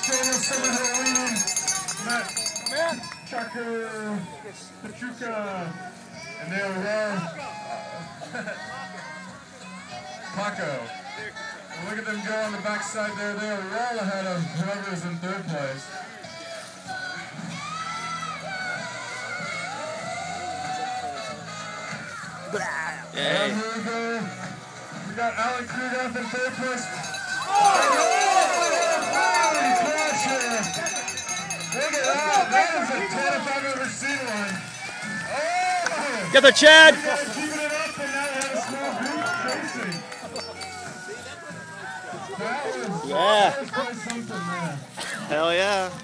Chucker, Pachuca, and they were Paco. Look at them go on the backside there. They are well ahead of whoever is in third place. And here we go. We got Alan Kruger up in third place. Look at that. That is a 10 if I've ever seen one. Oh! Get the Chad. Keeping it up, and now we have a small group chasing. That was quite something, man. Hell yeah.